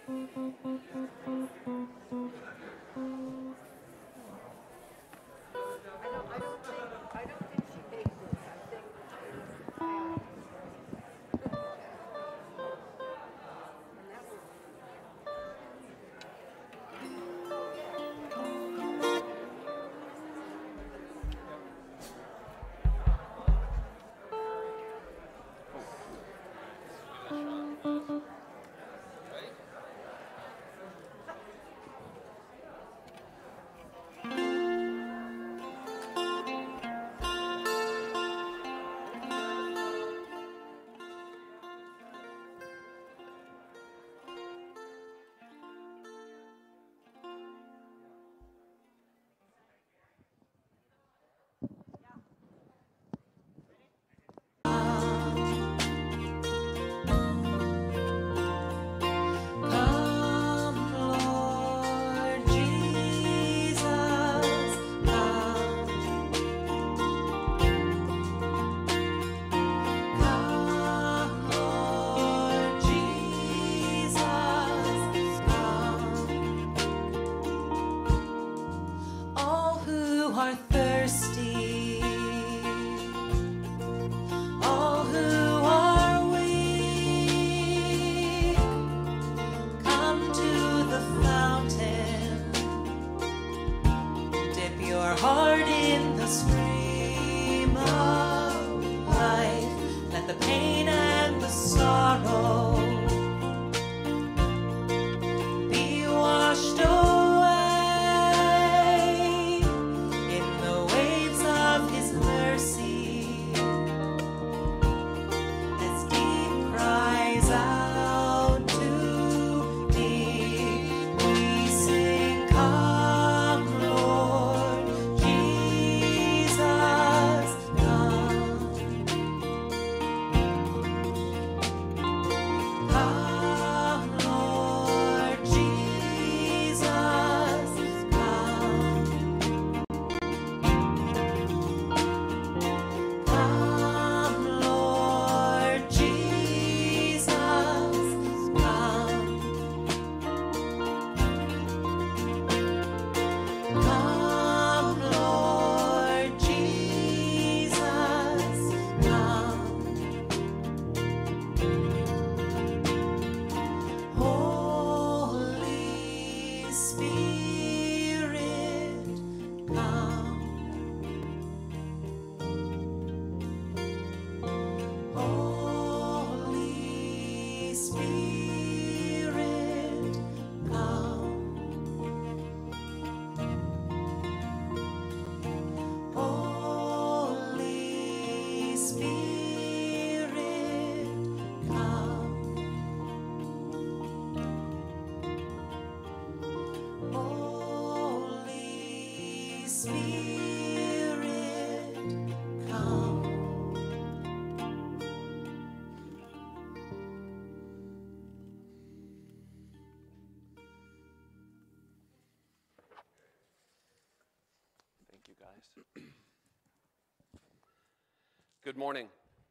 Good morning.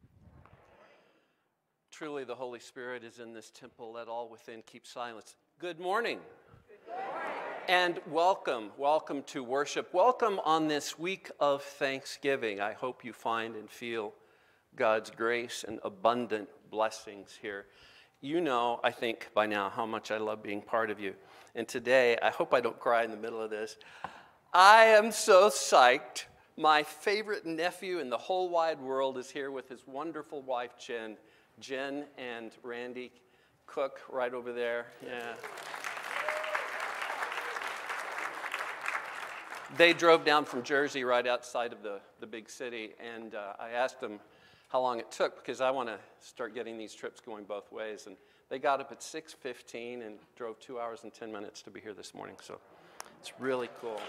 Truly, the Holy Spirit is in this temple. Let all within keep silence. Good morning. Good morning. And welcome to worship. Welcome on this week of Thanksgiving. I hope you find and feel God's grace and abundant blessings here. You know, I think by now, how much I love being part of you. And today, I hope I don't cry in the middle of this. I am so psyched. My favorite nephew in the whole wide world is here with his wonderful wife, Jen. Jen and Randy Cook right over there. Yeah. They drove down from Jersey right outside of the big city, and I asked them how long it took because I want to start getting these trips going both ways. And they got up at 6:15 and drove 2 hours and 10 minutes to be here this morning. So it's really cool.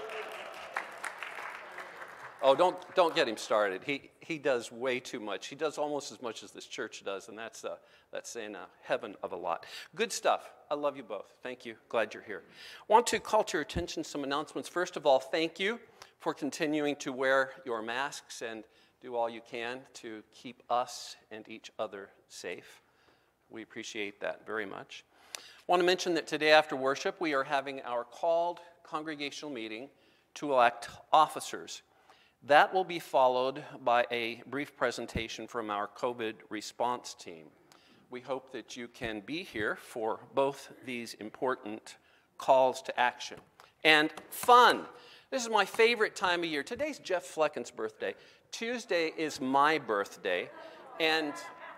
Oh, don't get him started. He does way too much. He does almost as much as this church does, and that's saying a heaven of a lot. Good stuff. I love you both. Thank you. Glad you're here. Want to call to your attention some announcements. First of all, thank you for continuing to wear your masks and do all you can to keep us and each other safe. We appreciate that very much. I want to mention that today after worship, we are having our called congregational meeting to elect officers. That will be followed by a brief presentation from our COVID response team. We hope that you can be here for both these important calls to action. And fun. This is my favorite time of year. Today's Jeff Flecken's birthday. Tuesday is my birthday. And,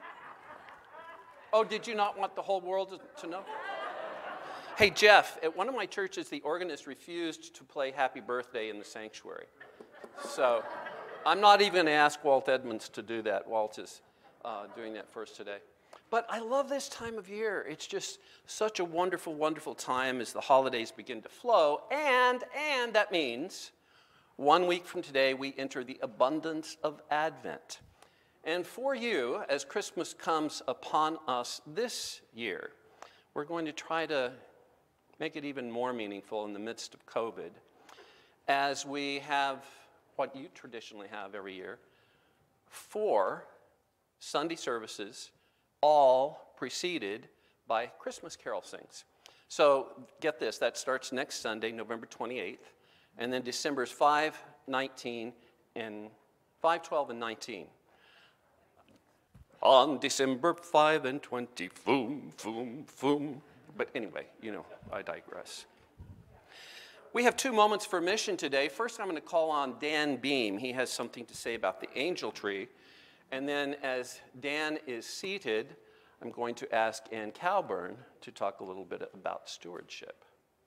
oh, did you not want the whole world to know? Hey, Jeff, at one of my churches, the organist refused to play Happy Birthday in the sanctuary. So I'm not even going to ask Walt Edmonds to do that. Walt is doing that for us today. But I love this time of year. It's just such a wonderful, wonderful time as the holidays begin to flow. And that means 1 week from today, we enter the abundance of Advent. And for you, as Christmas comes upon us this year, we're going to try to make it even more meaningful in the midst of COVID, as we have what you traditionally have every year, 4 Sunday services, all preceded by Christmas carol sings. So get this, that starts next Sunday, November 28th, and then December's 5, 19, and 5, 12, and 19. On December 5 and 20, boom, boom, boom. But anyway, you know, I digress. We have 2 moments for mission today. First, I'm going to call on Dan Beam. He has something to say about the angel tree. And then as Dan is seated, I'm going to ask Ann Calburn to talk a little bit about stewardship.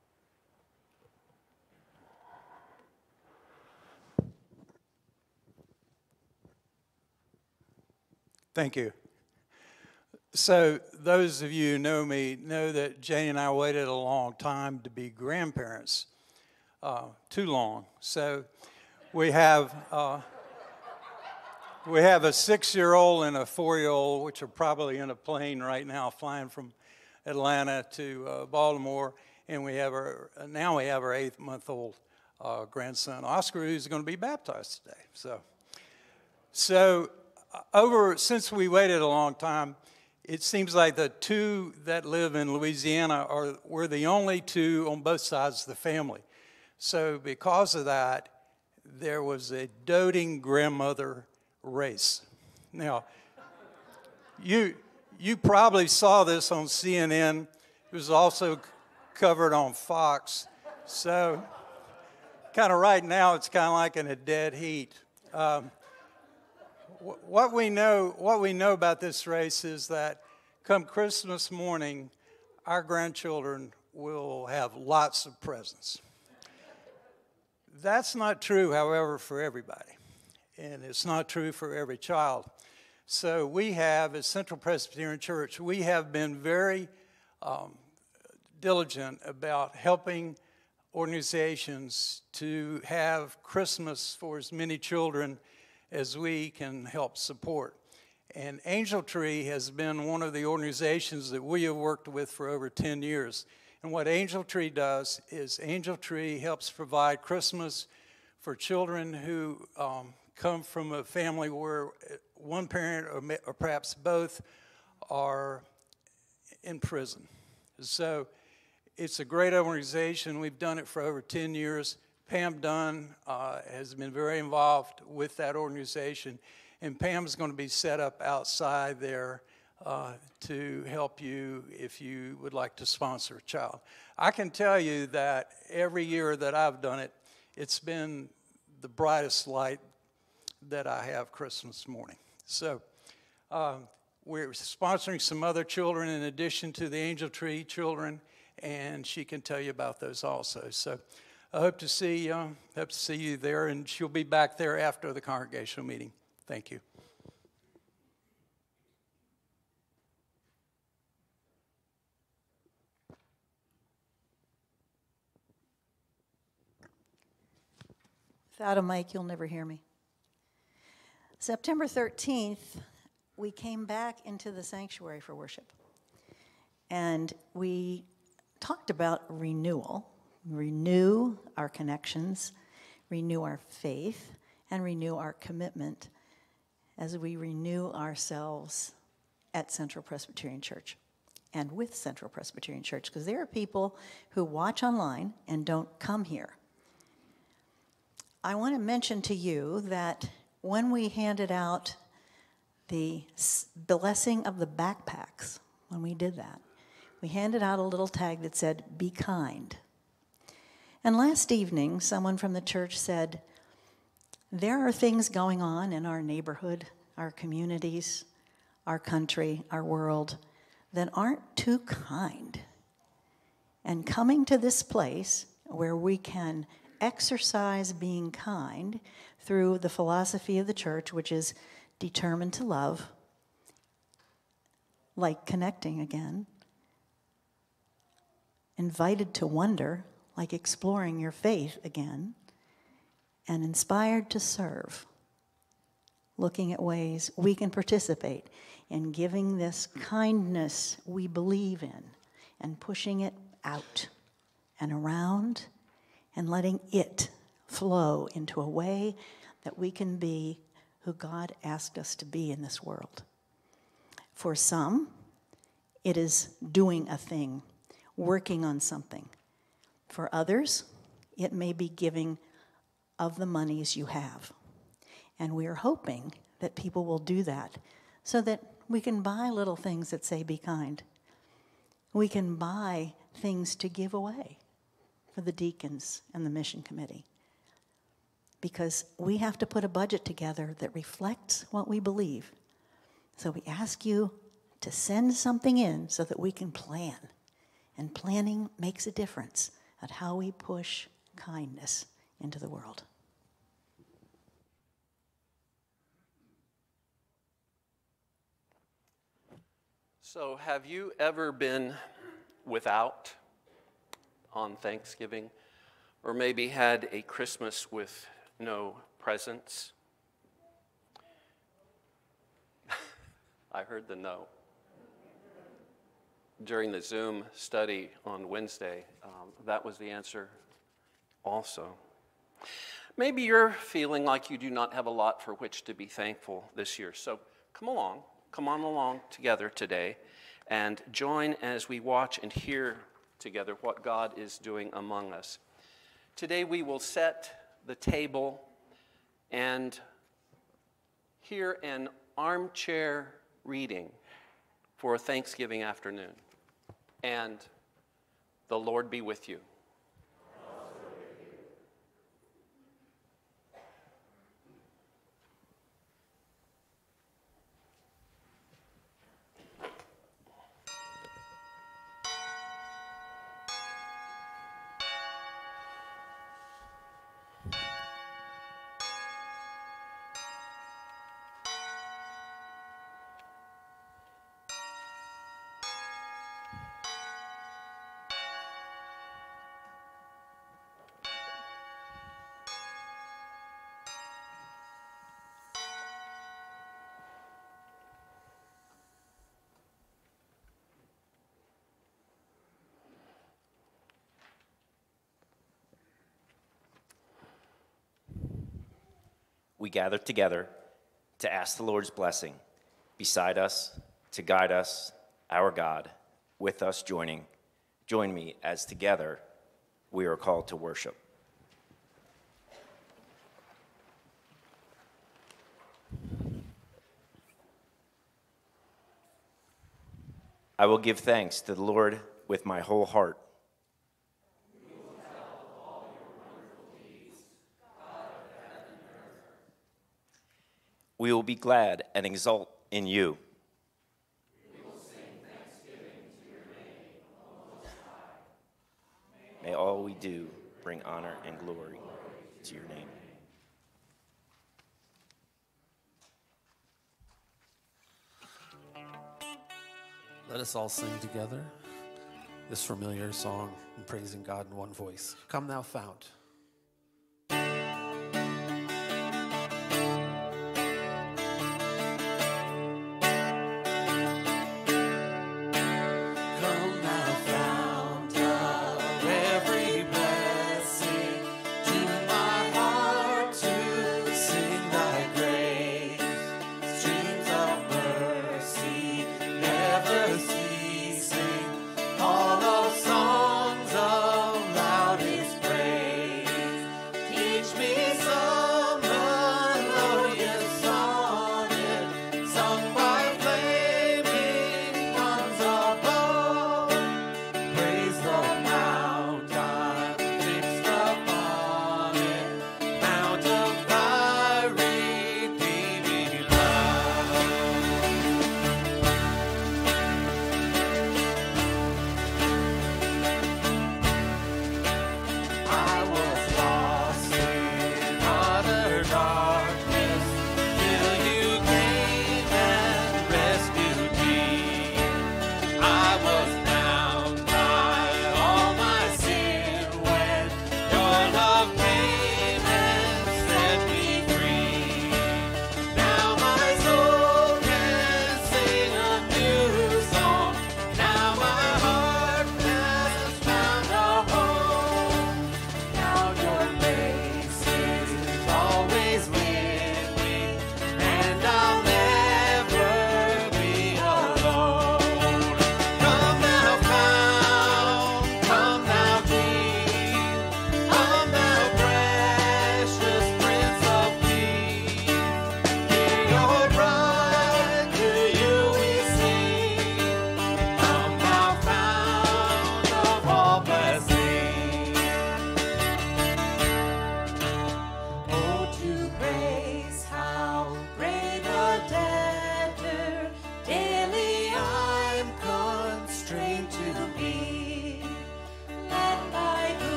Thank you. So those of you who know me know that Jane and I waited a long time to be grandparents. Too long. So we have a 6-year-old and a 4-year-old, which are probably in a plane right now flying from Atlanta to Baltimore, and now we have our 8-month-old grandson Oscar, who's going to be baptized today. So since we waited a long time, it seems like the 2 that live in Louisiana were the only 2 on both sides of the family. So because of that, there was a doting grandmother race. Now, you probably saw this on CNN. It was also covered on Fox. So kind of right now, it's kind of like in a dead heat. What we know about this race is that come Christmas morning, our grandchildren will have lots of presents. That's not true, however, for everybody, and it's not true for every child. So we have, as Central Presbyterian Church, we have been very diligent about helping organizations to have Christmas for as many children as we can help support. And Angel Tree has been one of the organizations that we have worked with for over 10 years. And what Angel Tree does is Angel Tree helps provide Christmas for children who come from a family where one parent or perhaps both are in prison. So it's a great organization. We've done it for over 10 years. Pam Dunn has been very involved with that organization, and Pam's going to be set up outside there to help you if you would like to sponsor a child. I can tell you that every year that I've done it, it's been the brightest light that I have Christmas morning. So we're sponsoring some other children in addition to the Angel Tree children, and she can tell you about those also. So I hope to see you there, and she'll be back there after the congregational meeting. Thank you. Without a mic, you'll never hear me. September 13th, we came back into the sanctuary for worship. And we talked about renewal. Renew our connections, renew our faith, and renew our commitment as we renew ourselves at Central Presbyterian Church. and with Central Presbyterian Church, because there are people who watch online and don't come here. I want to mention to you that when we handed out the blessing of the backpacks, when we did that, we handed out a little tag that said, "Be kind." And last evening, someone from the church said, there are things going on in our neighborhood, our communities, our country, our world, that aren't too kind. And coming to this place where we can exercise being kind through the philosophy of the church, which is determined to love, like connecting again, invited to wonder, like exploring your faith again, and inspired to serve, looking at ways we can participate in giving this kindness we believe in and pushing it out and around and letting it flow into a way that we can be who God asked us to be in this world. For some, it is doing a thing, working on something. For others, it may be giving of the monies you have. And we are hoping that people will do that so that we can buy little things that say be kind. We can buy things to give away for the deacons and the mission committee. Because we have to put a budget together that reflects what we believe. So we ask you to send something in so that we can plan. And planning makes a difference at how we push kindness into the world. So, have you ever been without on Thanksgiving? Or maybe had a Christmas with no presents? I heard the no. During the Zoom study on Wednesday, that was the answer also. Maybe you're feeling like you do not have a lot for which to be thankful this year. So come on along together today and join as we watch and hear together what God is doing among us. Today we will set the table and hear an armchair reading for Thanksgiving afternoon. And the Lord be with you. We gather together to ask the Lord's blessing beside us, to guide us, our God, with us join me as together we are called to worship. I will give thanks to the Lord with my whole heart. We will be glad and exult in you. We will sing thanksgiving to your name, O Most High. May all we do bring honor and glory to your name. Let us all sing together this familiar song and praising God in one voice. Come thou fount. Ceasing.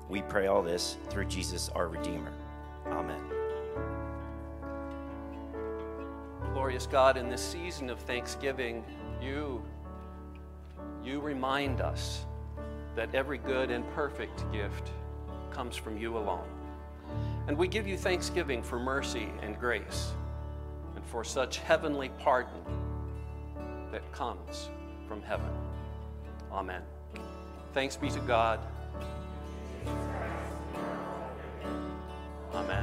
We pray all this through Jesus our Redeemer. Amen. Glorious God, in this season of Thanksgiving, you remind us that every good and perfect gift comes from you alone. And we give you thanksgiving for mercy and grace and for such heavenly pardon that comes from heaven. Amen. Thanks be to God. Amen.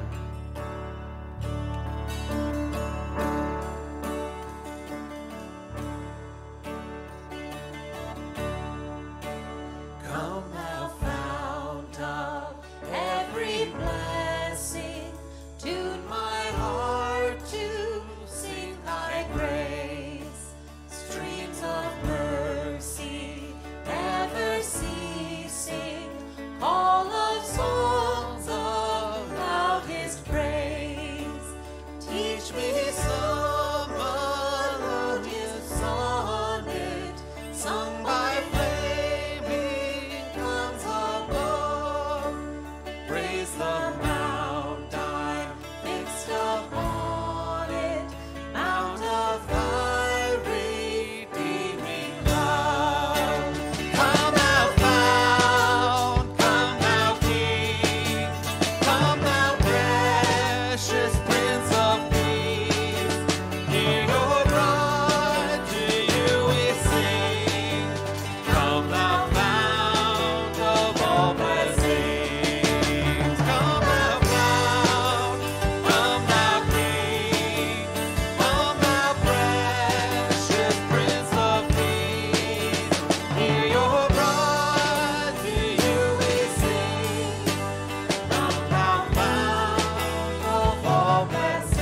Come thou fount of every blessing, tune my heart to sing thy grace. Streams of mercy never ceasing, all of songs of loudest praise. Teach me some melodious sonnet, sung by flaming tongues above. Praise the mount I'm fixed upon it, mount of thy redeeming love. Come thou fount, come thou King, come thou precious Prince of Peace. Hear your bride, to you we sing. Come thou fount of all blessings. Come thou fount, come thou King, come thou precious Prince of Peace. Hear your bride, to you we sing. Come thou fount of all blessings.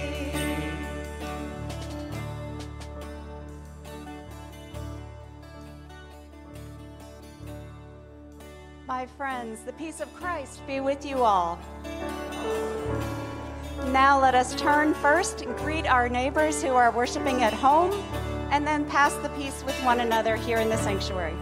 My friends, the peace of Christ be with you all. Now let us turn first and greet our neighbors who are worshiping at home, and then pass the peace with one another here in the sanctuary.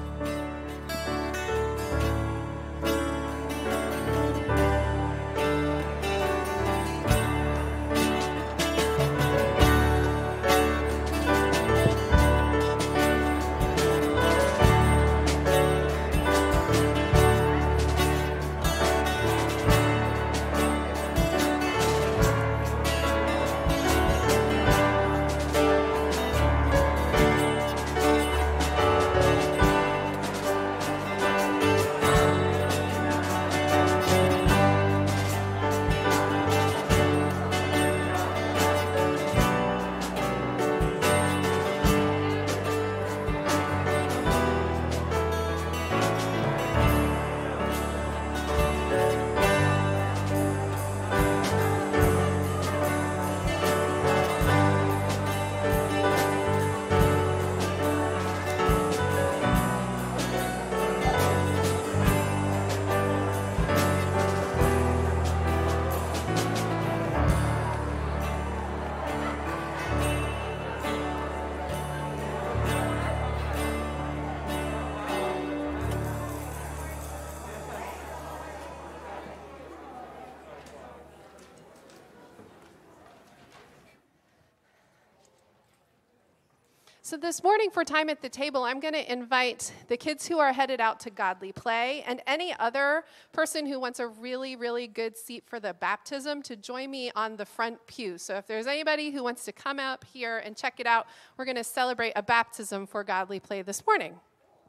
So this morning for Time at the Table, I'm going to invite the kids who are headed out to Godly Play and any other person who wants a really, really good seat for the baptism to join me on the front pew. So if there's anybody who wants to come up here and check it out, we're going to celebrate a baptism for Godly Play this morning.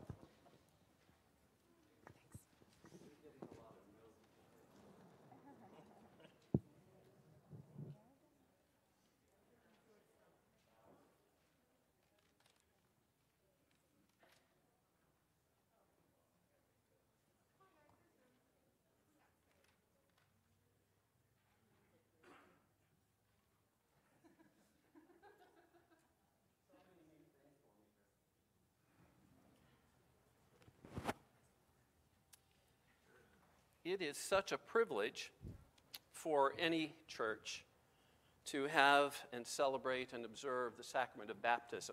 It is such a privilege for any church to have and celebrate and observe the sacrament of baptism.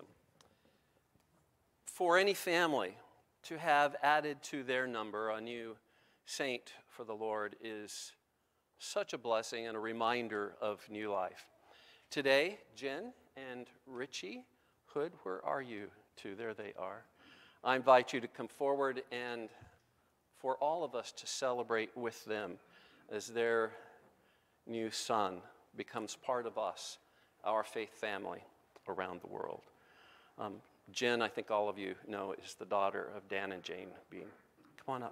For any family to have added to their number a new saint for the Lord is such a blessing and a reminder of new life. Today, Jen and Richie Hood, where are you two? There they are. I invite you to come forward and for all of us to celebrate with them as their new son becomes part of us, our faith family around the world. Jen, I think all of you know, is the daughter of Dan and Jane Bean. Come on up.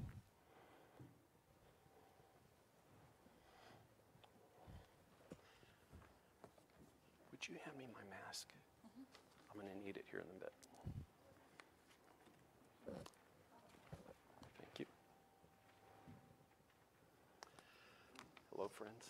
Would you hand me my mask? I'm going to need it here in a bit. Thank you. Hello, friends.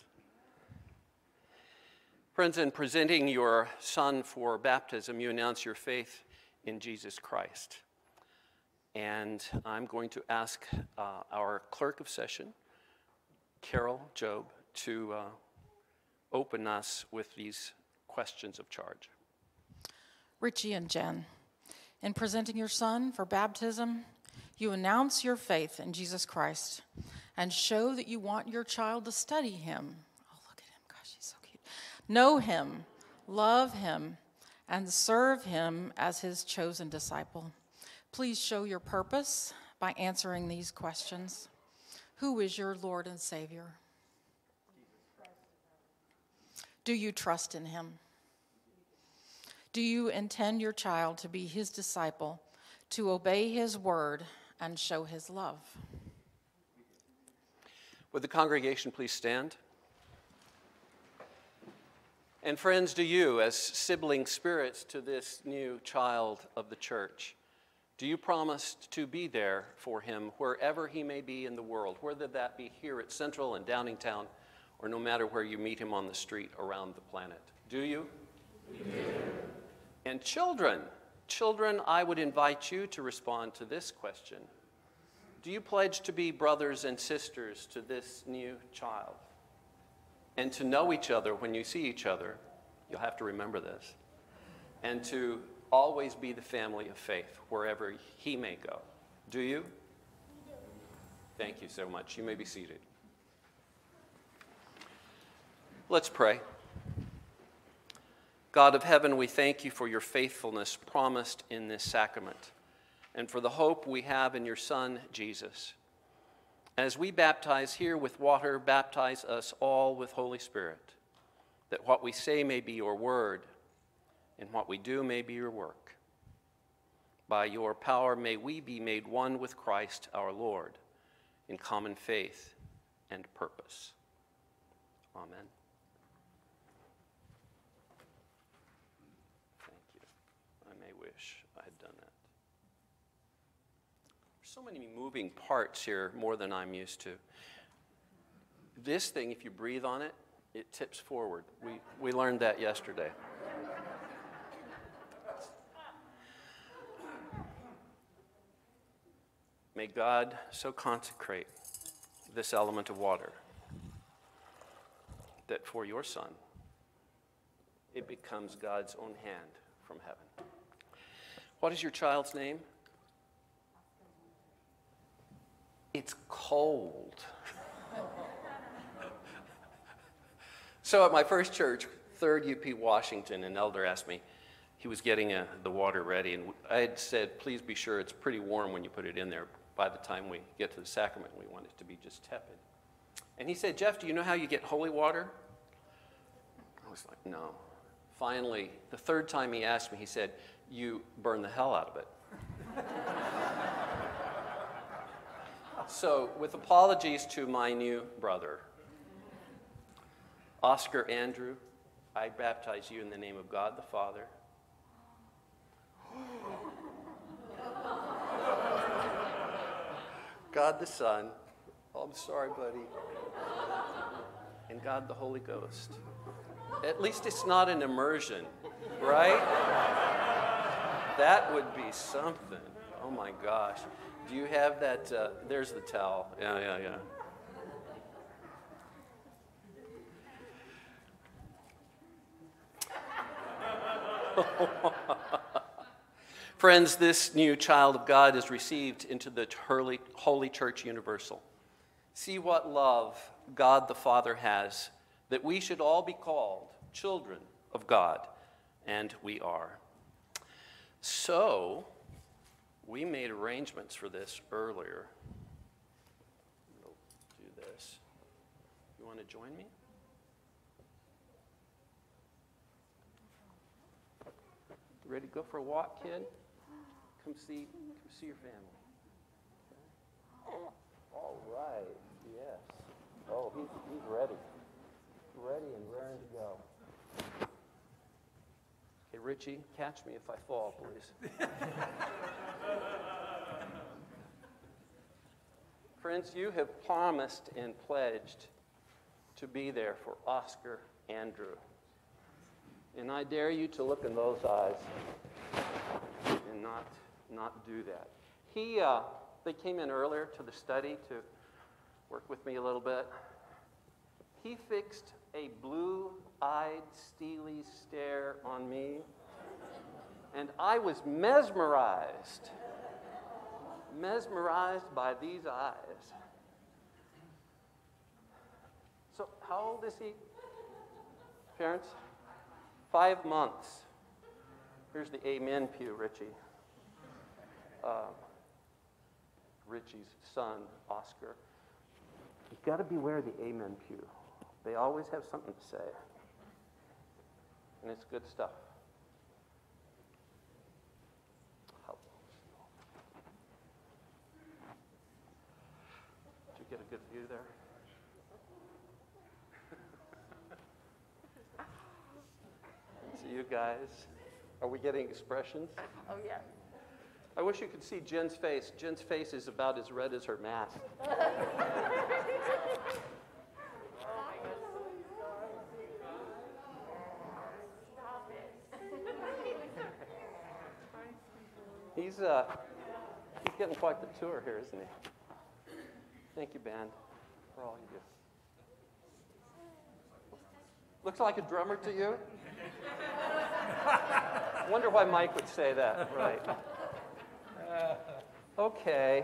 Friends, in presenting your son for baptism, you announce your faith in Jesus Christ. And I'm going to ask our clerk of session, Carol Job, to open us with these questions of charge. Richie and Jen, in presenting your son for baptism, you announce your faith in Jesus Christ and show that you want your child to study him. Oh, look at him. Gosh, he's so cute. Know him, love him, and serve him as his chosen disciple. Please show your purpose by answering these questions. Who is your Lord and Savior? Do you trust in him? Do you intend your child to be his disciple, to obey his word, and show his love? Would the congregation please stand? And friends, do you, as sibling spirits to this new child of the church, do you promise to be there for him wherever he may be in the world, whether that be here at Central and Downingtown, or no matter where you meet him on the street around the planet? Do you? We do. And children, I would invite you to respond to this question. Do you pledge to be brothers and sisters to this new child? And to know each other when you see each other, you'll have to remember this, and to always be the family of faith wherever he may go. Do you? Thank you so much. You may be seated. Let's pray. God of heaven, we thank you for your faithfulness promised in this sacrament and for the hope we have in your Son, Jesus. As we baptize here with water, baptize us all with Holy Spirit, that what we say may be your word and what we do may be your work. By your power, may we be made one with Christ our Lord in common faith and purpose. Amen. I had done that. There's so many moving parts here, more than I'm used to. This thing, if you breathe on it, it tips forward. We learned that yesterday. May God so consecrate this element of water that for your Son, it becomes God's own hand from heaven. What is your child's name? It's cold. So at my first church, 3rd UP Washington, an elder asked me, he was getting the water ready, and I had said, please be sure it's pretty warm when you put it in there. By the time we get to the sacrament, we want it to be just tepid. And he said, Jeff, do you know how you get holy water? I was like, no. Finally, the 3rd time he asked me, he said, you burn the hell out of it. So, with apologies to my new brother, Oscar Andrew, I baptize you in the name of God the Father, God the Son, oh, I'm sorry, buddy, and God the Holy Ghost. At least it's not an immersion, right? That would be something. Oh my gosh. Do you have that? There's the towel. Yeah. Friends, this new child of God is received into the Holy Church Universal. See what love God the Father has, that we should all be called children of God, and we are. So, we made arrangements for this earlier. We'll do this. You want to join me? Ready to go for a walk, kid? Come see your family. Okay. All right. Yes. Oh, he's ready. Ready and raring to go. Okay, Richie, catch me if I fall, please. Friends, you have promised and pledged to be there for Oscar Andrew. And I dare you to look in those eyes and not do that. They came in earlier to the study to work with me a little bit. He fixed a blue-eyed, steely stare on me, and I was mesmerized by these eyes. So how old is he? Parents? 5 months. Here's the amen pew, Richie. Richie's son, Oscar. You've got to beware the amen pew. They always have something to say. And it's good stuff. Did you get a good view there? So you guys, are we getting expressions? Oh, yeah. I wish you could see Jen's face. Jen's face is about as red as her mask. He's getting quite the tour here, isn't he? Thank you, band, for all you do. Looks like a drummer to you? Wonder why Mike would say that, right? Okay.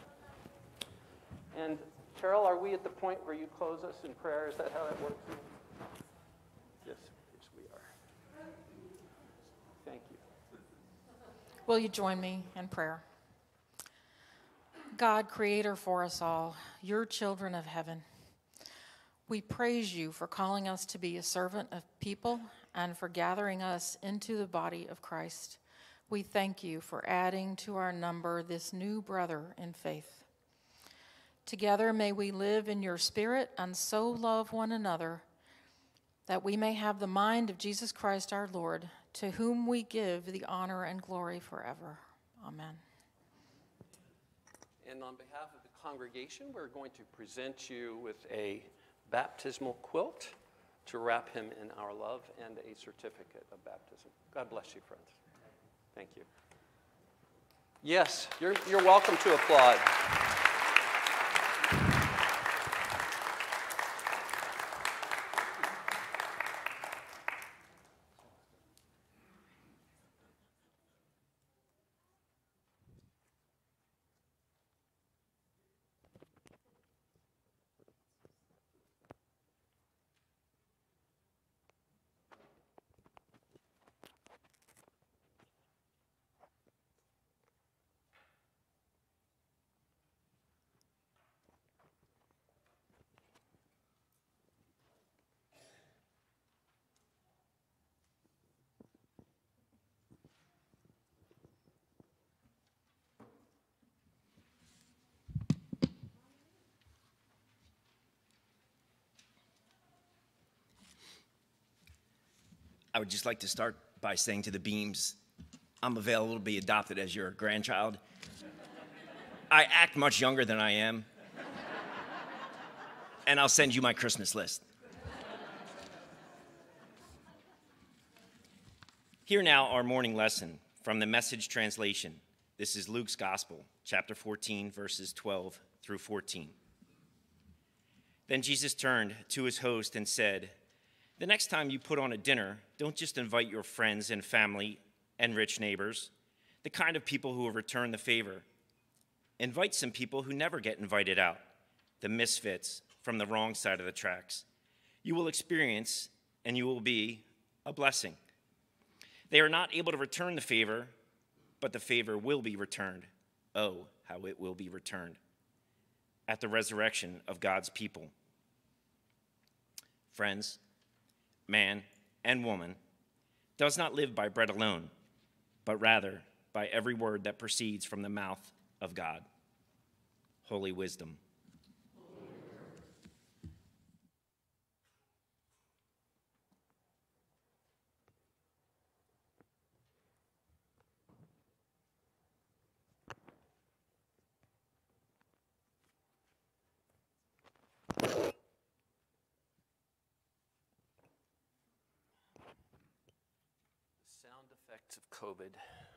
And Carol, are we at the point where you close us in prayer? Is that how that works? Yes, we are. Thank you. Will you join me in prayer? God, creator for us all, your children of heaven, we praise you for calling us to be a servant of people and for gathering us into the body of Christ. We thank you for adding to our number this new brother in faith. Together may we live in your spirit and so love one another that we may have the mind of Jesus Christ our Lord, to whom we give the honor and glory forever. Amen. And on behalf of the congregation, we're going to present you with a baptismal quilt to wrap him in our love and a certificate of baptism. God bless you, friends. Thank you. Yes, you're welcome to applaud. I would just like to start by saying to the Beams, I'm available to be adopted as your grandchild. I act much younger than I am, and I'll send you my Christmas list. Hear now our morning lesson from the Message translation. This is Luke's Gospel, chapter 14, verses 12 through 14. Then Jesus turned to his host and said, "The next time you put on a dinner, don't just invite your friends and family and rich neighbors, the kind of people who will return the favor. Invite some people who never get invited out, the misfits from the wrong side of the tracks. You will experience and you will be a blessing. They are not able to return the favor, but the favor will be returned. Oh, how it will be returned at the resurrection of God's people. Friends, man and woman does not live by bread alone, but rather by every word that proceeds from the mouth of God. Holy wisdom. Sound effects of COVID.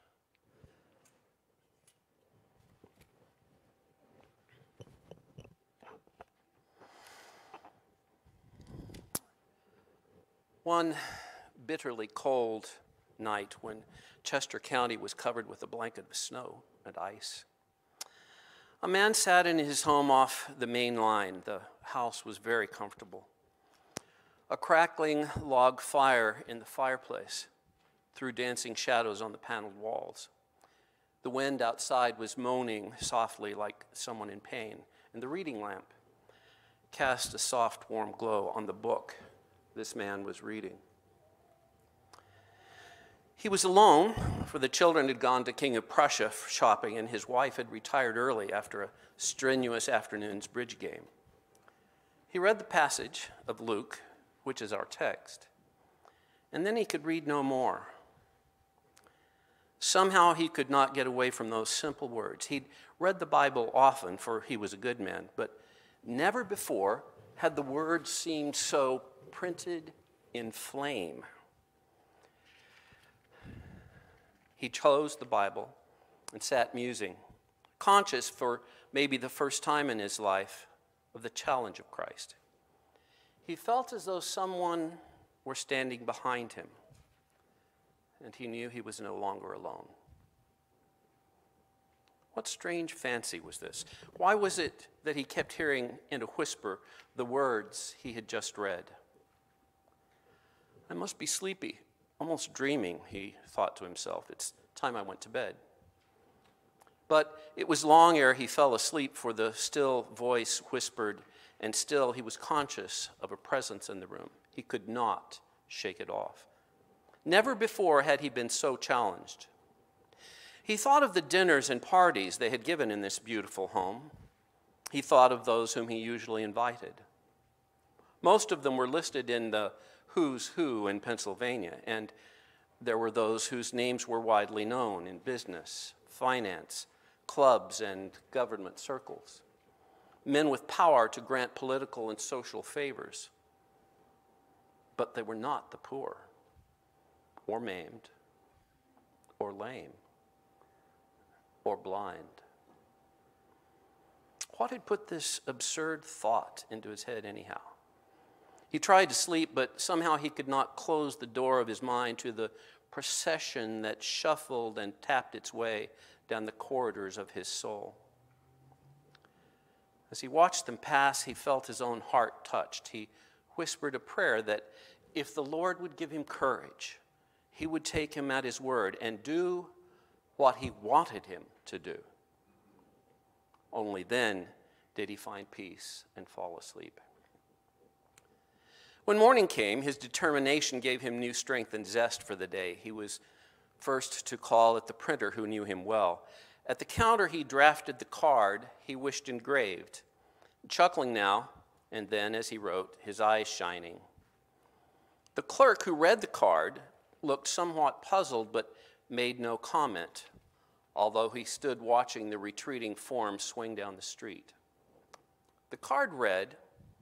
One bitterly cold night when Chester County was covered with a blanket of snow and ice, a man sat in his home off the main line. The house was very comfortable. A crackling log fire in the fireplace threw dancing shadows on the paneled walls. The wind outside was moaning softly like someone in pain, and the reading lamp cast a soft, warm glow on the book this man was reading. He was alone, for the children had gone to King of Prussia for shopping, and his wife had retired early after a strenuous afternoon's bridge game. He read the passage of Luke, which is our text, and then he could read no more. Somehow he could not get away from those simple words. He'd read the Bible often, for he was a good man, but never before had the words seemed so printed in flame. He chose the Bible and sat musing, conscious for maybe the first time in his life of the challenge of Christ. He felt as though someone were standing behind him, and he knew he was no longer alone. What strange fancy was this? Why was it that he kept hearing in a whisper the words he had just read? I must be sleepy, almost dreaming, he thought to himself. It's time I went to bed. But it was long ere he fell asleep, for the still voice whispered, and still he was conscious of a presence in the room. He could not shake it off. Never before had he been so challenged. He thought of the dinners and parties they had given in this beautiful home. He thought of those whom he usually invited. Most of them were listed in the who's who in Pennsylvania, and there were those whose names were widely known in business, finance, clubs, and government circles. Men with power to grant political and social favors. But they were not the poor, or maimed, or lame, or blind. What had put this absurd thought into his head anyhow? He tried to sleep, but somehow he could not close the door of his mind to the procession that shuffled and tapped its way down the corridors of his soul. As he watched them pass, he felt his own heart touched. He whispered a prayer that if the Lord would give him courage, he would take him at his word and do what he wanted him to do. Only then did he find peace and fall asleep. When morning came, his determination gave him new strength and zest for the day. He was first to call at the printer who knew him well. At the counter, he drafted the card he wished engraved, chuckling now and then as he wrote, his eyes shining. The clerk who read the card looked somewhat puzzled but made no comment, although he stood watching the retreating form swing down the street. The card read,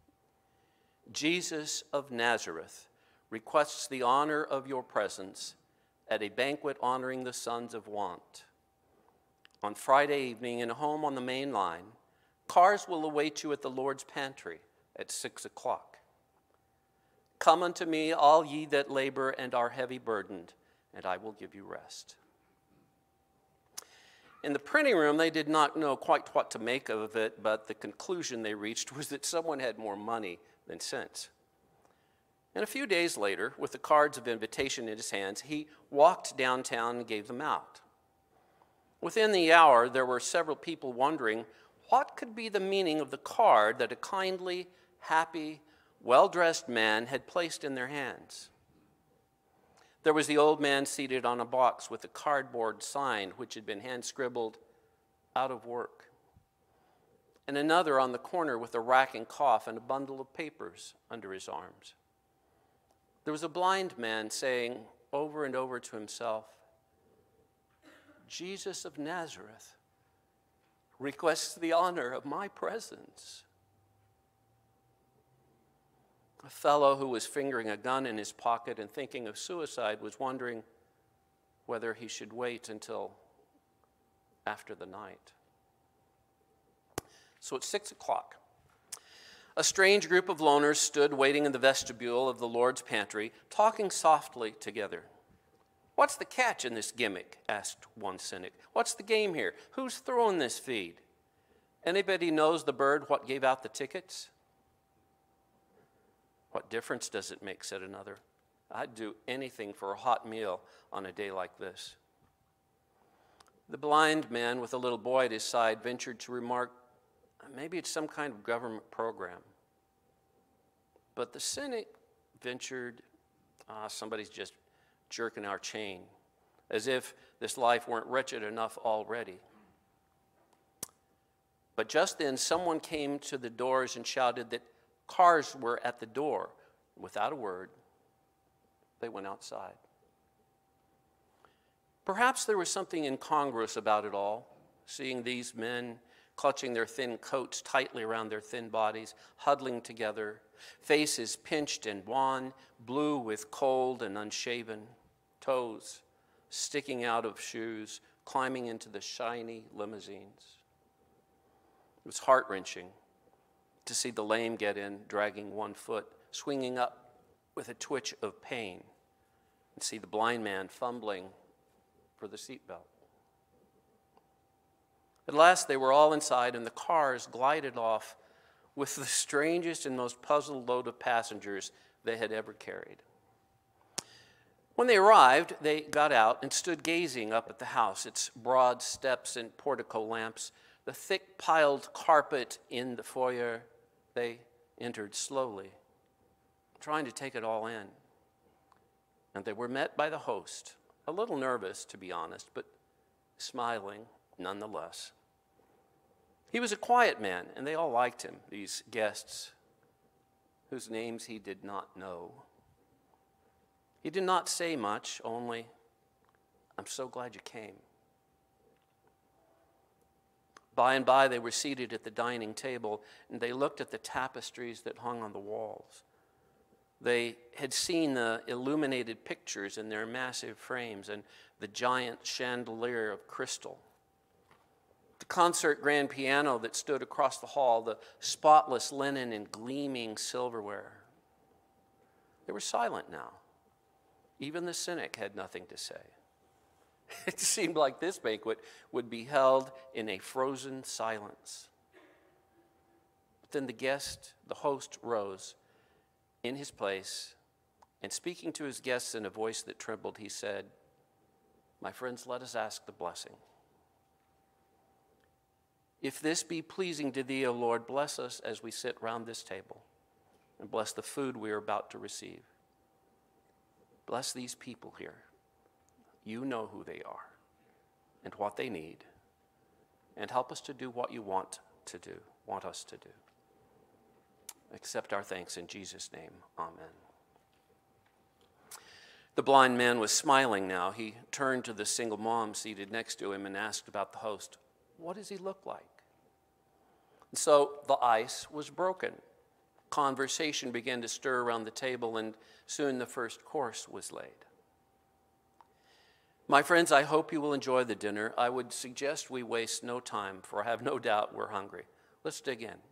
Jesus of Nazareth requests the honor of your presence at a banquet honoring the sons of want. On Friday evening, in a home on the main line, cars will await you at the Lord's pantry at 6 o'clock. Come unto me, all ye that labor and are heavy burdened, and I will give you rest. In the printing room, they did not know quite what to make of it, but the conclusion they reached was that someone had more money than sense. And a few days later, with the cards of invitation in his hands, he walked downtown and gave them out. Within the hour, there were several people wondering what could be the meaning of the card that a kindly, happy, well-dressed man had placed in their hands. There was the old man seated on a box with a cardboard sign which had been hand-scribbled, "Out of work," and another on the corner with a racking cough and a bundle of papers under his arms. There was a blind man saying over and over to himself, "Jesus of Nazareth requests the honor of my presence." A fellow who was fingering a gun in his pocket and thinking of suicide was wondering whether he should wait until after the night. So at 6 o'clock, a strange group of loners stood waiting in the vestibule of the Lord's pantry, talking softly together. "What's the catch in this gimmick?" asked one cynic. "What's the game here? Who's throwing this feed? Anybody knows the bird what gave out the tickets?" "What difference does it make?" said another. "I'd do anything for a hot meal on a day like this." The blind man with a little boy at his side ventured to remark, "Maybe it's some kind of government program." But the cynic ventured, "Somebody's just jerking our chain," as if this life weren't wretched enough already. But just then someone came to the doors and shouted that cars were at the door. Without a word, they went outside. Perhaps there was something incongruous about it all, seeing these men clutching their thin coats tightly around their thin bodies, huddling together, faces pinched and wan, blue with cold and unshaven, toes sticking out of shoes, climbing into the shiny limousines. It was heart-wrenching to see the lame get in, dragging one foot, swinging up with a twitch of pain, and see the blind man fumbling for the seatbelt. At last they were all inside, and the cars glided off with the strangest and most puzzled load of passengers they had ever carried. When they arrived, they got out and stood gazing up at the house, its broad steps and portico lamps, the thick piled carpet in the foyer. They entered slowly, trying to take it all in. And they were met by the host, a little nervous, to be honest, but smiling nonetheless. He was a quiet man, and they all liked him, these guests, whose names he did not know. He did not say much, only, "I'm so glad you came." By and by, they were seated at the dining table, and they looked at the tapestries that hung on the walls. They had seen the illuminated pictures in their massive frames and the giant chandelier of crystal. The concert grand piano that stood across the hall, the spotless linen and gleaming silverware. They were silent now. Even the cynic had nothing to say. It seemed like this banquet would be held in a frozen silence. But then the host rose in his place, and speaking to his guests in a voice that trembled, he said, "My friends, let us ask the blessing. If this be pleasing to thee, O Lord, bless us as we sit round this table, and bless the food we are about to receive. Bless these people here. You know who they are and what they need, and help us to do what you want us to do. Accept our thanks in Jesus' name. Amen." The blind man was smiling now. He turned to the single mom seated next to him and asked about the host, "What does he look like?" And so the ice was broken. Conversation began to stir around the table, and soon the first course was laid. My friends, I hope you will enjoy the dinner. I would suggest we waste no time, for I have no doubt we're hungry. Let's dig in.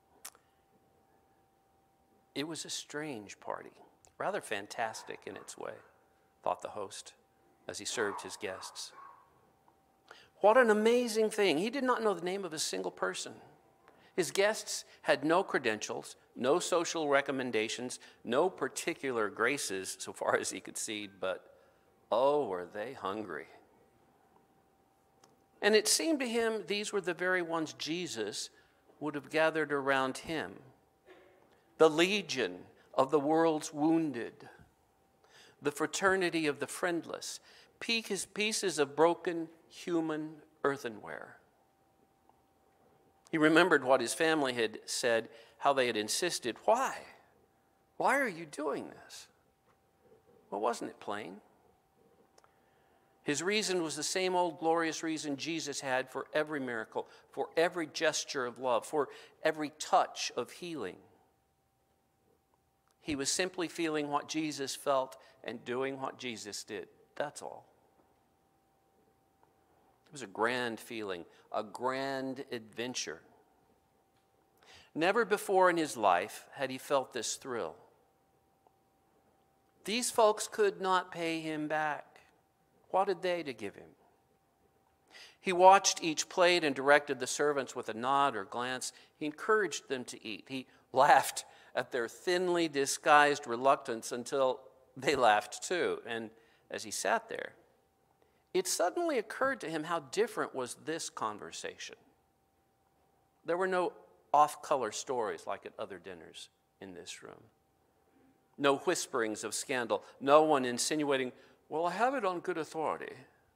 It was a strange party, rather fantastic in its way, thought the host as he served his guests. What an amazing thing. He did not know the name of a single person. His guests had no credentials, no social recommendations, no particular graces so far as he could see, but oh, were they hungry. And it seemed to him these were the very ones Jesus would have gathered around him. The legion of the world's wounded, the fraternity of the friendless, pieces of broken human earthenware. He remembered what his family had said, how they had insisted. Why? Why are you doing this? Well, wasn't it plain? His reason was the same old glorious reason Jesus had for every miracle, for every gesture of love, for every touch of healing. He was simply feeling what Jesus felt and doing what Jesus did. That's all. It was a grand feeling, a grand adventure. Never before in his life had he felt this thrill. These folks could not pay him back. What had they to give him? He watched each plate and directed the servants with a nod or glance. He encouraged them to eat. He laughed at their thinly disguised reluctance until they laughed too. And as he sat there, it suddenly occurred to him how different was this conversation. There were no off-color stories like at other dinners in this room. No whisperings of scandal. No one insinuating, well, I have it on good authority.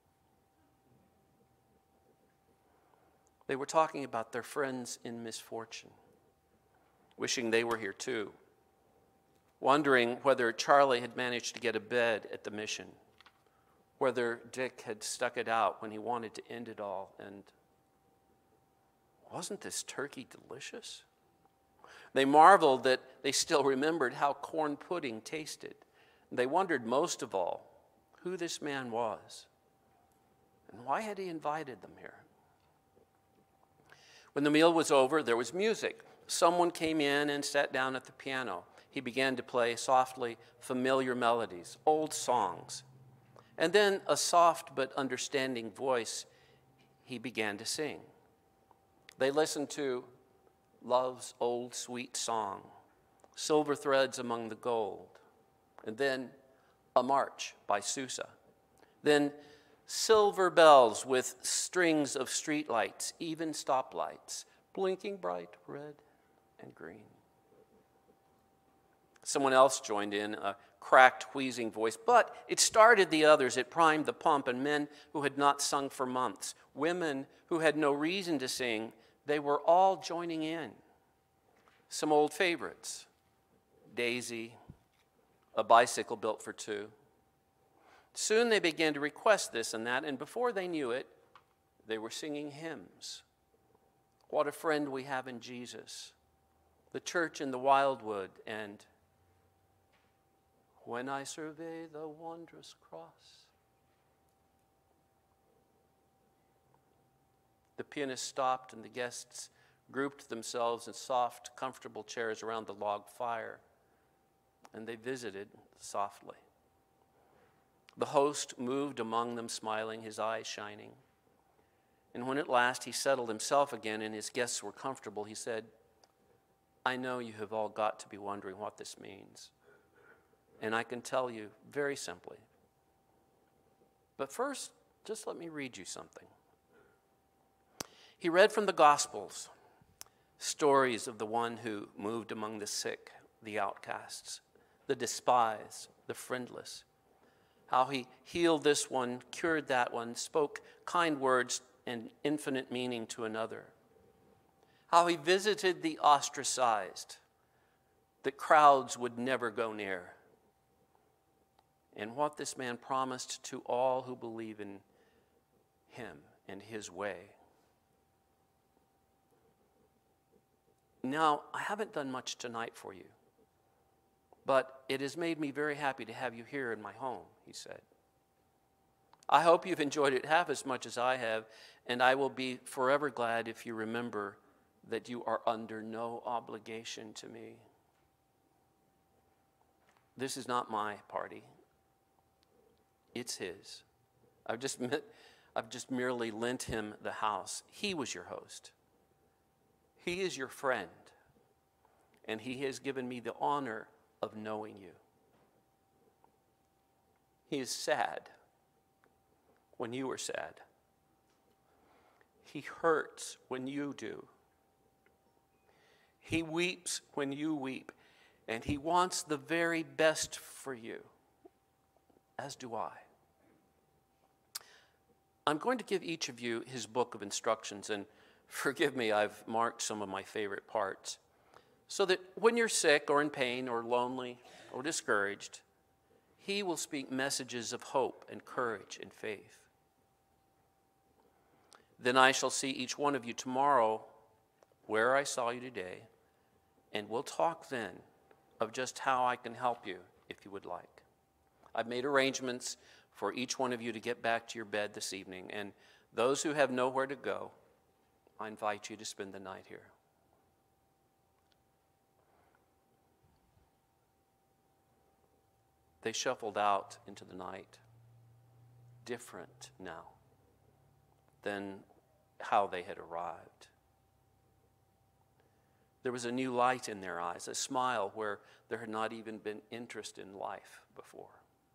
They were talking about their friends in misfortune, wishing they were here too, wondering whether Charlie had managed to get a bed at the mission, whether Dick had stuck it out when he wanted to end it all, and wasn't this turkey delicious? They marveled that they still remembered how corn pudding tasted. They wondered most of all who this man was and why had he invited them here. When the meal was over, there was music. Someone came in and sat down at the piano. He began to play softly familiar melodies, old songs. And then a soft but understanding voice, he began to sing. They listened to Love's Old Sweet Song, Silver Threads Among the Gold, and then A March by Sousa. Then Silver Bells with Strings of Streetlights, Even Stoplights, Blinking Bright Red and Green. Someone else joined in, a cracked, wheezing voice, but it started the others. It primed the pump, and men who had not sung for months, women who had no reason to sing, they were all joining in. Some old favorites, Daisy, A Bicycle Built for Two. Soon they began to request this and that, and before they knew it, they were singing hymns. What a friend we have in Jesus. The church in the wildwood, and When I Survey the Wondrous Cross. The pianist stopped, and the guests grouped themselves in soft, comfortable chairs around the log fire, and they visited softly. The host moved among them, smiling, his eyes shining. And when at last he settled himself again and his guests were comfortable, he said, I know you have all got to be wondering what this means. And I can tell you very simply. But first, just let me read you something. He read from the Gospels, stories of the one who moved among the sick, the outcasts, the despised, the friendless. How he healed this one, cured that one, spoke kind words and infinite meaning to another. How he visited the ostracized, that crowds would never go near. And what this man promised to all who believe in him and his way. Now, I haven't done much tonight for you, but it has made me very happy to have you here in my home, he said. I hope you've enjoyed it half as much as I have, and I will be forever glad if you remember that you are under no obligation to me. This is not my party. It's his. I've just merely lent him the house. He was your host. He is your friend. And he has given me the honor of knowing you. He is sad when you are sad. He hurts when you do. He weeps when you weep. And he wants the very best for you, as do I. I'm going to give each of you his book of instructions, and forgive me, I've marked some of my favorite parts, so that when you're sick or in pain or lonely or discouraged, he will speak messages of hope and courage and faith. Then I shall see each one of you tomorrow where I saw you today, and we'll talk then of just how I can help you if you would like. I've made arrangements for each one of you to get back to your bed this evening, and those who have nowhere to go, I invite you to spend the night here. They shuffled out into the night, different now than how they had arrived. There was a new light in their eyes, a smile where there had not even been interest in life before.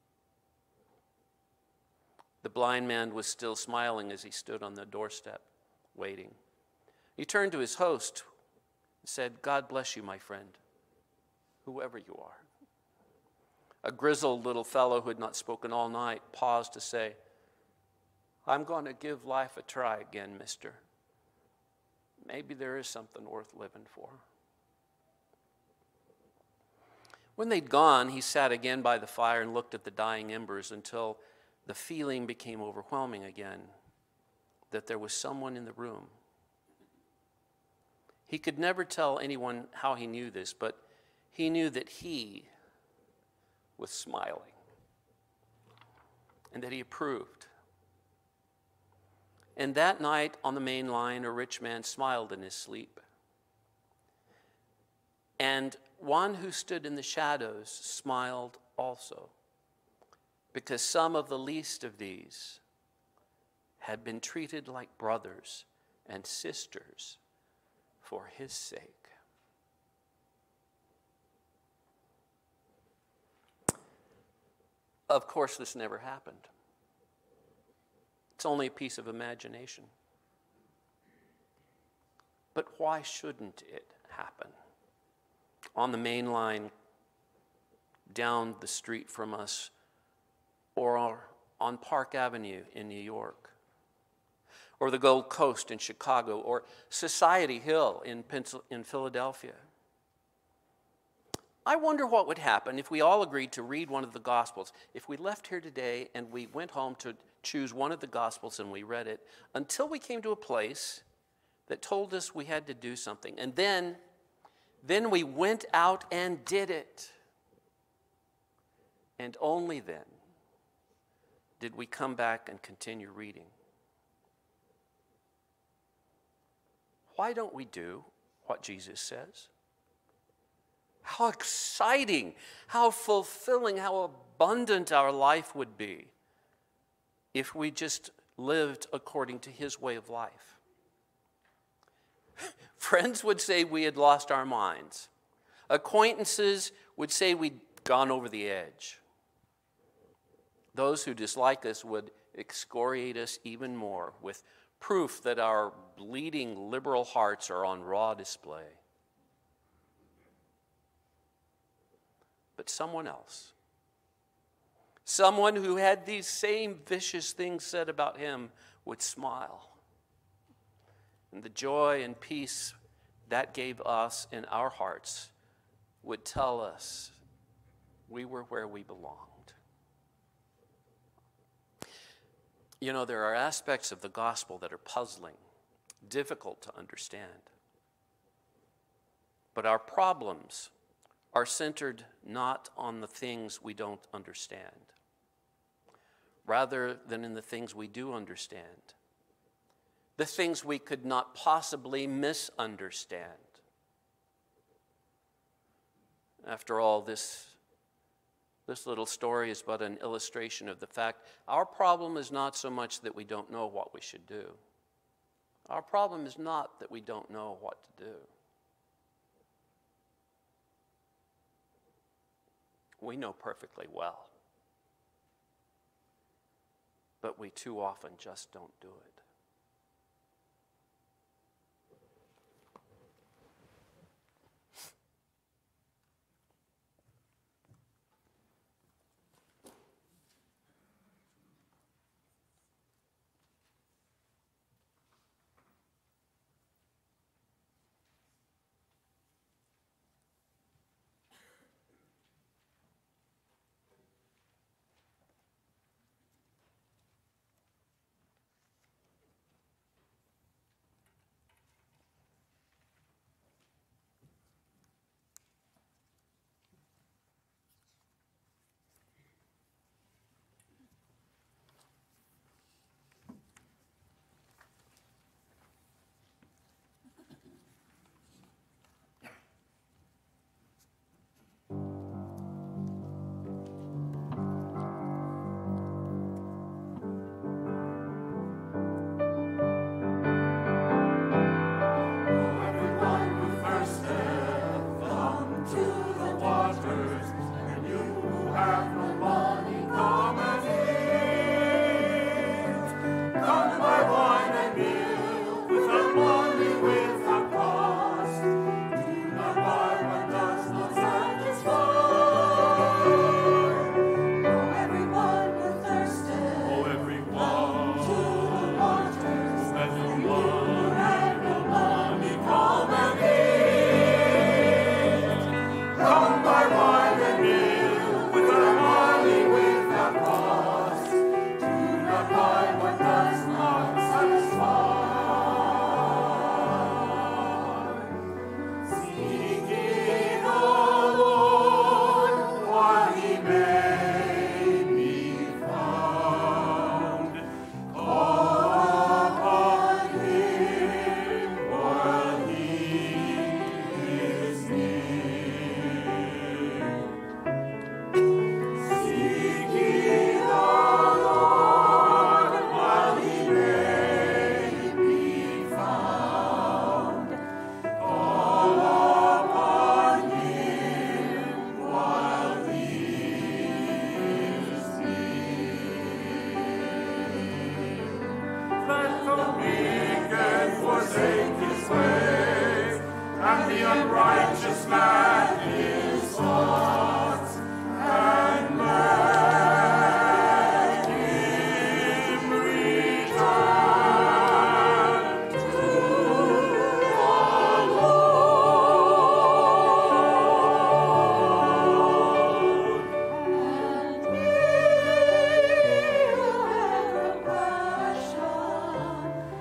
The blind man was still smiling as he stood on the doorstep, waiting. He turned to his host and said, "God bless you, my friend, whoever you are." A grizzled little fellow who had not spoken all night paused to say, "I'm going to give life a try again, mister. Maybe there is something worth living for." When they'd gone, he sat again by the fire and looked at the dying embers until the feeling became overwhelming again that there was someone in the room. He could never tell anyone how he knew this, but he knew that he was smiling and that he approved. And that night on the main line, a rich man smiled in his sleep. And one who stood in the shadows smiled also, because some of the least of these had been treated like brothers and sisters for his sake. Of course, this never happened. It's only a piece of imagination. But why shouldn't it happen? On the main line, down the street from us, or on Park Avenue in New York, or the Gold Coast in Chicago, or Society Hill in Philadelphia. I wonder what would happen if we all agreed to read one of the Gospels. If we left here today and we went home to choose one of the Gospels and we read it until we came to a place that told us we had to do something. And then we went out and did it. And only then did we come back and continue reading. Why don't we do what Jesus says? How exciting, how fulfilling, how abundant our life would be if we just lived according to his way of life. Friends would say we had lost our minds. Acquaintances would say we'd gone over the edge. Those who dislike us would excoriate us even more with proof that our bleeding liberal hearts are on raw display. But someone else, someone who had these same vicious things said about him, would smile. And the joy and peace that gave us in our hearts would tell us we were where we belonged. You know, there are aspects of the gospel that are puzzling, difficult to understand. But our problems are centered not on the things we don't understand, rather than in the things we do understand, the things we could not possibly misunderstand. After all, this This little story is but an illustration of the fact our problem is not so much that we don't know what we should do. Our problem is not that we don't know what to do. We know perfectly well. But we too often just don't do it.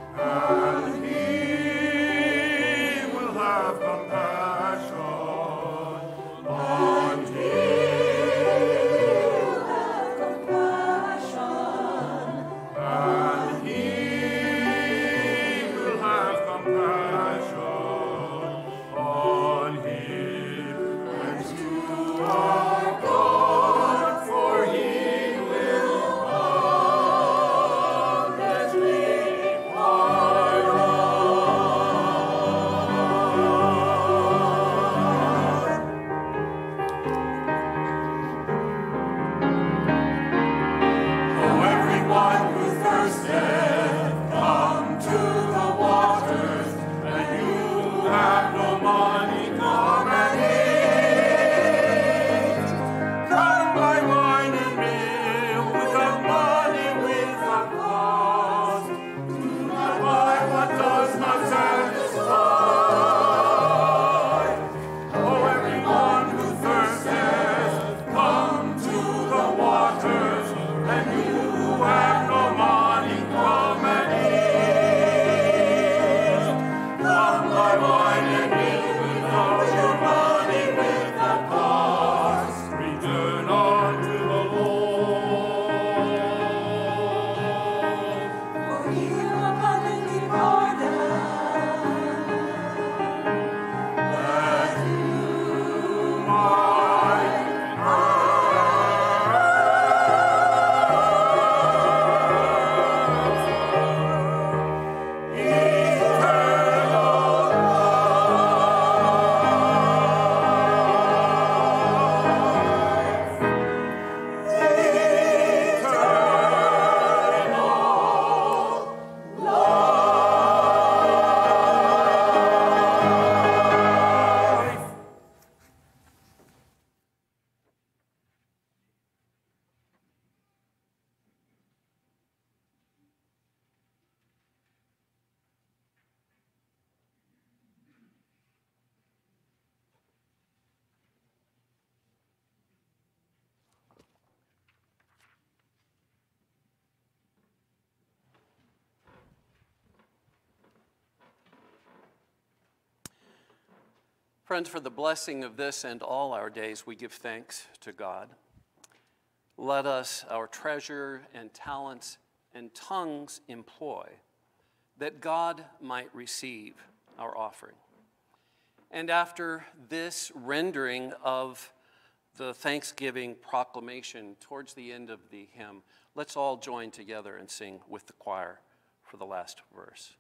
And he will have compassion. Friends, for the blessing of this and all our days, we give thanks to God. Let us our treasure and talents and tongues employ, that God might receive our offering. And after this rendering of the Thanksgiving proclamation towards the end of the hymn, let's all join together and sing with the choir for the last verse.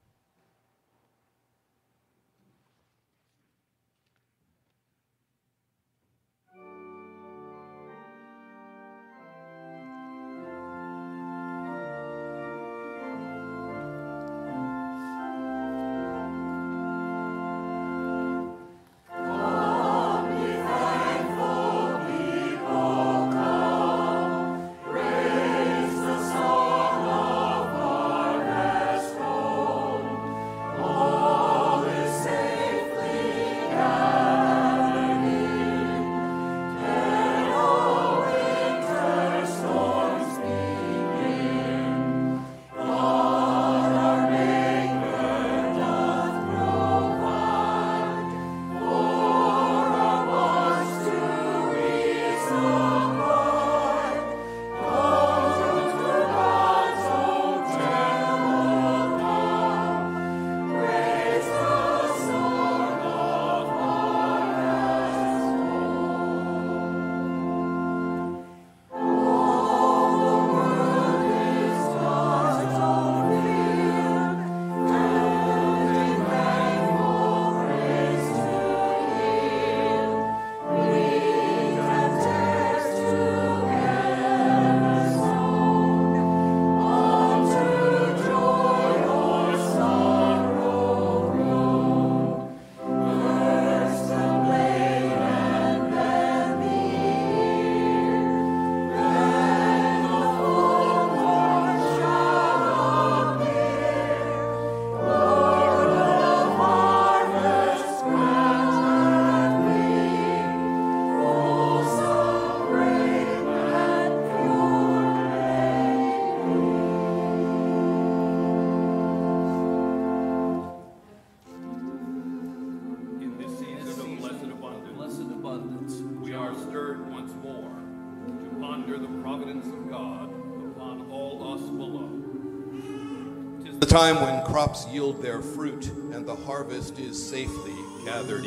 The time when crops yield their fruit and the harvest is safely gathered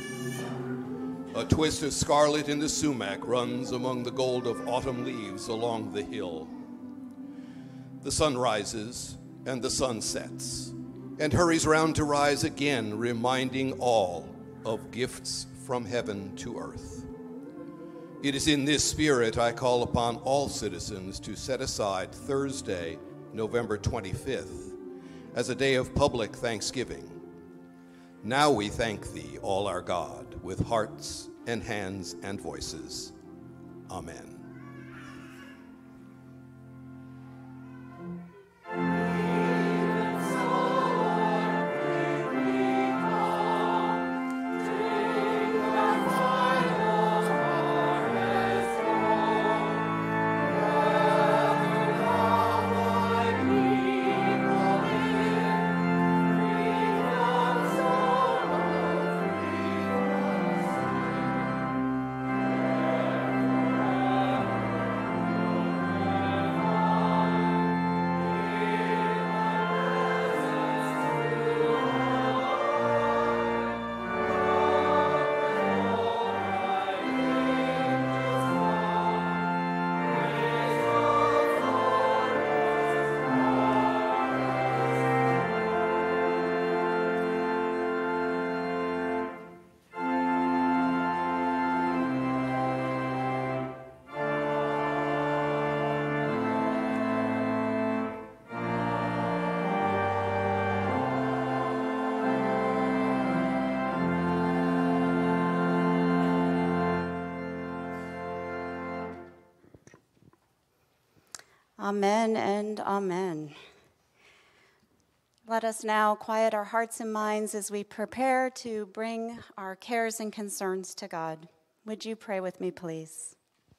in. A twist of scarlet in the sumac runs among the gold of autumn leaves along the hill. The sun rises and the sun sets and hurries round to rise again, reminding all of gifts from heaven to earth. It is in this spirit I call upon all citizens to set aside Thursday, November 25th, as a day of public thanksgiving. Now we thank thee, all our God, with hearts and hands and voices. Amen. Amen and amen. Let us now quiet our hearts and minds as we prepare to bring our cares and concerns to God. Would you pray with me, please?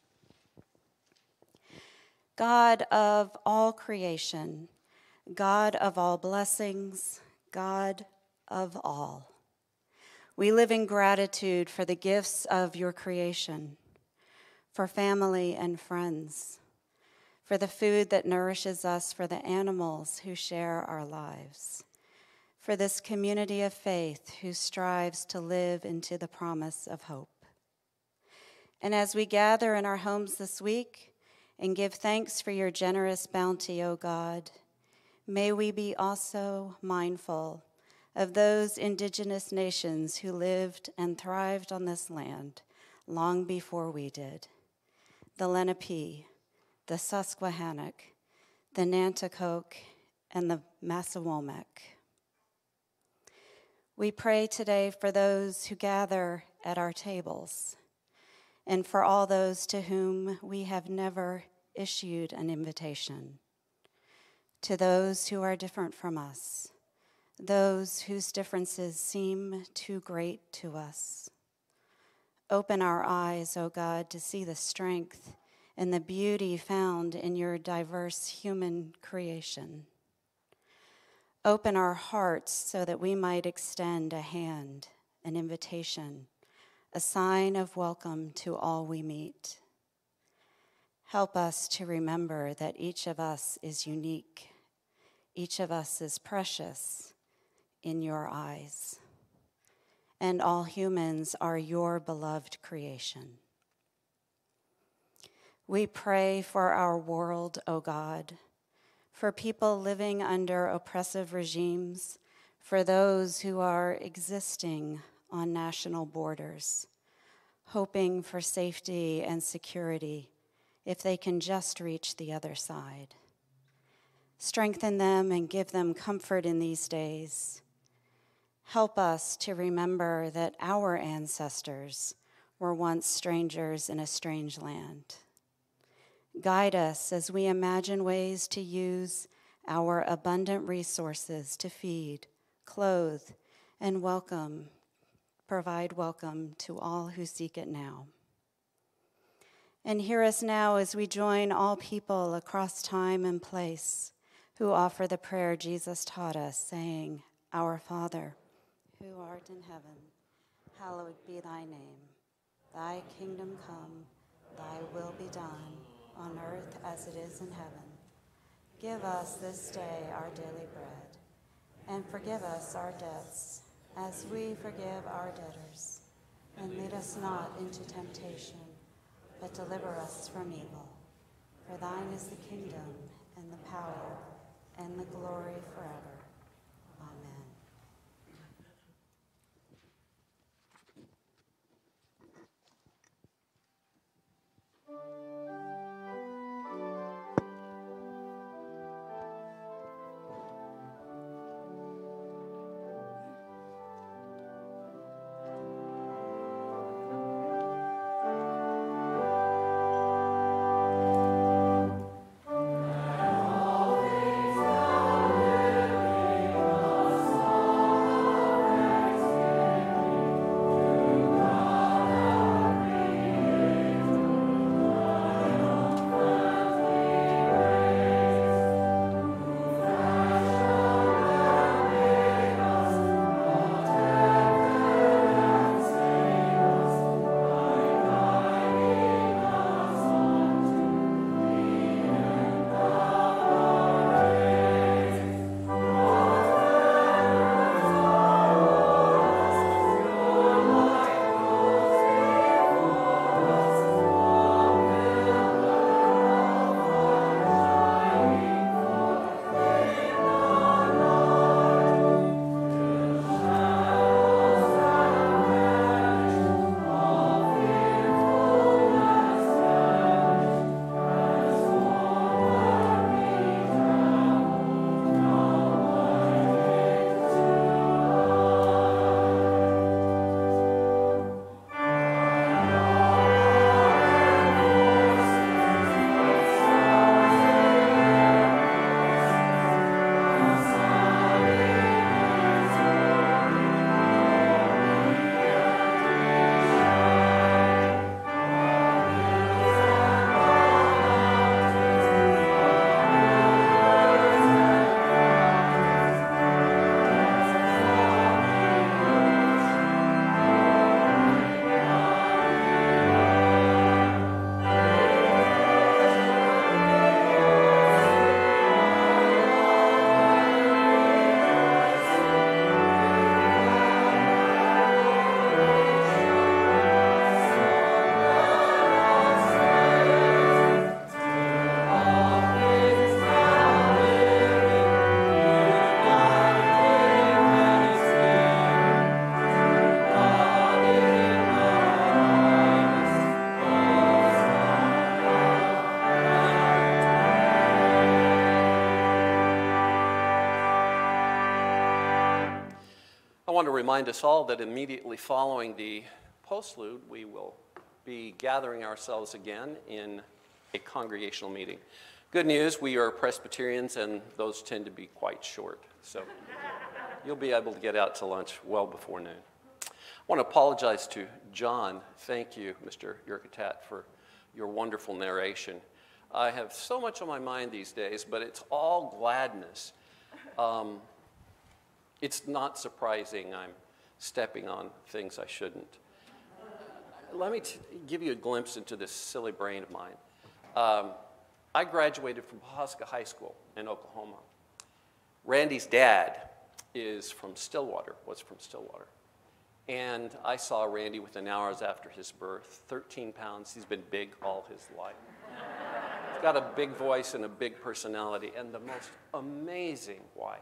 God of all creation, God of all blessings, God of all, We live in gratitude for the gifts of your creation, for family and friends, for the food that nourishes us, for the animals who share our lives, for this community of faith who strives to live into the promise of hope. And as we gather in our homes this week and give thanks for your generous bounty, O God, may we be also mindful of those indigenous nations who lived and thrived on this land long before we did. The Lenape, the Susquehannock, the Nanticoke, and the Massawomack. We pray today for those who gather at our tables, and for all those to whom we have never issued an invitation, to those who are different from us, those whose differences seem too great to us. Open our eyes, O God, to see the strength and the beauty found in your diverse human creation. Open our hearts so that we might extend a hand, an invitation, a sign of welcome to all we meet. Help us to remember that each of us is unique. Each of us is precious in your eyes. And all humans are your beloved creation. We pray for our world, O God, for people living under oppressive regimes, for those who are existing on national borders, hoping for safety and security if they can just reach the other side. Strengthen them and give them comfort in these days. Help us to remember that our ancestors were once strangers in a strange land. Guide us as we imagine ways to use our abundant resources to feed, clothe, and provide welcome to all who seek it now. And hear us now as we join all people across time and place who offer the prayer Jesus taught us, saying, Our Father, who art in heaven, hallowed be thy name. Thy kingdom come, thy will be done, on earth as it is in heaven. Give us this day our daily bread, and forgive us our debts, as we forgive our debtors. And lead us not into temptation, but deliver us from evil. For thine is the kingdom, and the power, and the glory forever. Amen. All things I want to remind us all that immediately following the postlude, we will be gathering ourselves again in a congregational meeting. Good news, we are Presbyterians, and those tend to be quite short. So you'll be able to get out to lunch well before noon. I want to apologize to John. Thank you, Mr. Yurkatat, for your wonderful narration. I have so much on my mind these days, but it's all gladness. It's not surprising I'm stepping on things I shouldn't. Let me give you a glimpse into this silly brain of mine. I graduated from Pawhuska High School in Oklahoma. Randy's dad is from Stillwater, was from Stillwater. And I saw Randy within hours after his birth, 13 pounds. He's been big all his life. He's got a big voice and a big personality and the most amazing wife.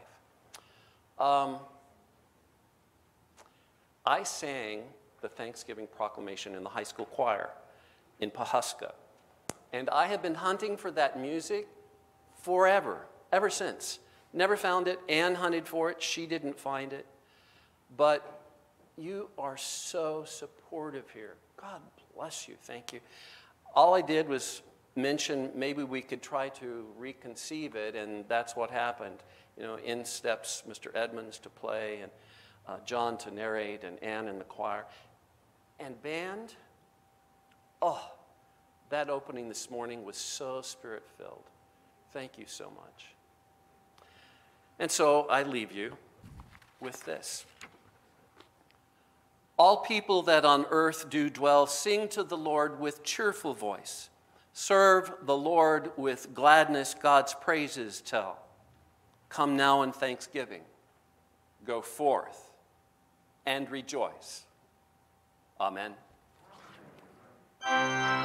I sang the Thanksgiving proclamation in the high school choir in Pawhuska. And I have been hunting for that music forever, ever since. Never found it. Ann hunted for it. She didn't find it. But you are so supportive here. God bless you. Thank you. All I did was mention maybe we could try to reconceive it, and that's what happened. You know, in steps Mr. Edmonds to play, and John to narrate, and Ann in the choir. And band, oh, that opening this morning was so spirit-filled. Thank you so much. And so I leave you with this. All people that on earth do dwell, sing to the Lord with cheerful voice. Serve the Lord with gladness, God's praises tell. Come now in thanksgiving. Go forth and rejoice. Amen.